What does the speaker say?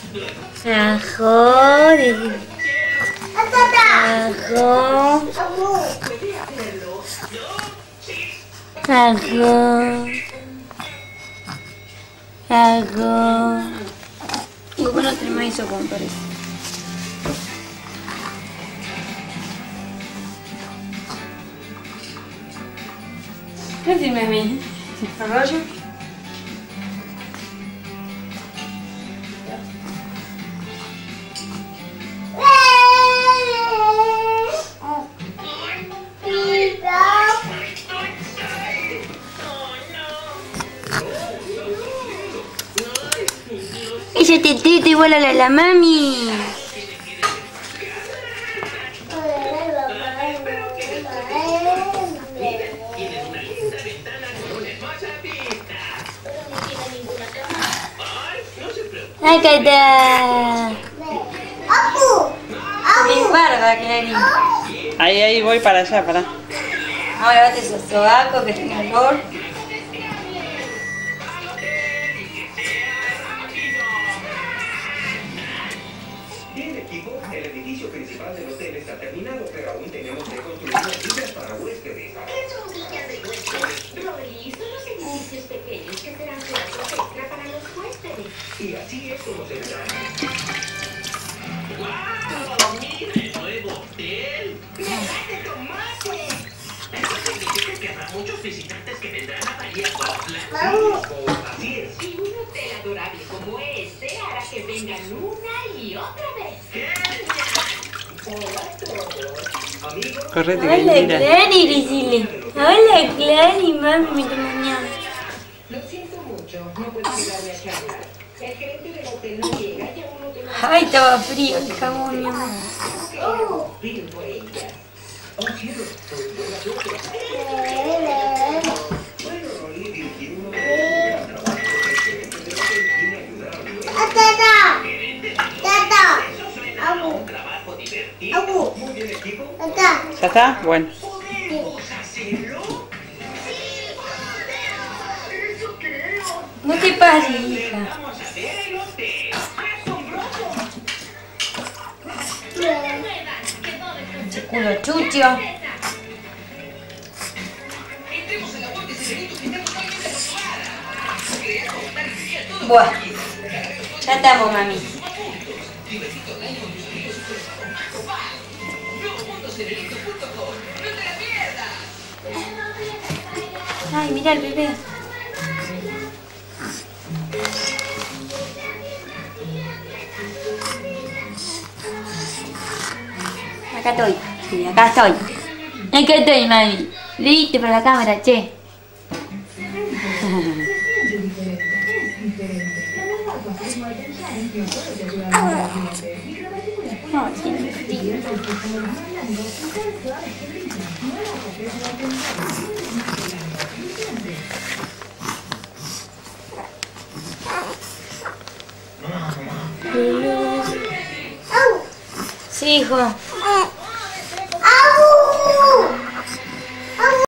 Ajo. Y bueno, tenemos eso como parece. ¿Qué decirme a mí? ¿Arroyo? Ella te teta igual a la mami. Acá está. Es barba, Clarín. Ahí voy para allá, para. Ahora bate esos sobacos que tenga olor. Bien, equipo, el edificio principal del hotel está terminado, pero aún tenemos que construir unas villas para huéspedes. ¿Qué son villas de huéspedes? Rory, son los edificios pequeños que serán plazas extra para los huéspedes. Y así es como se verá. ¡Wow! ¡Mira el nuevo hotel! ¡Verdad de tomate! Eso significa que habrá muchos visitantes que vendrán a Bahía Copla. Así es. Y un hotel adorable como este hará que vengan una y otra vez. Hola a todos. Amigos, Correte, Hola, mira. Clary, decirle. Hola, Clary, mami, te mañana. Lo siento mucho, no puedo quedarme a charlar. El gerente del hotel no llega y aún no tengo... Ay, estaba frío el jabón, mi amor. Pido por ella. oh cielo, buena suerte. Bueno, Rolly, dirigir uno de los gran trabajo del gerente del hotel y ayudar a mi Eso suena a un trabajo divertido. Muy bien, equipo. ¿Ya está? Bueno. ¿Podemos hacerlo? ¡Eso creo! No te pases, hija. Vamos a ver el hotel. ¡Asombroso! Ese culo chucho. Entremos a la puerta y señorito que está totalmente renovada. Crear, montar y vivir todo. Buah. Ya estamos, mami. Divertido online con tus amigos y tu papá. Nuevomundoserenito.com. ¡No te la pierdas! Ay, mira el bebé. Acá estoy. Sí, acá estoy. Acá estoy, mami. Listo para la cámara, che. Ay, tiene frío. Sí, hijo.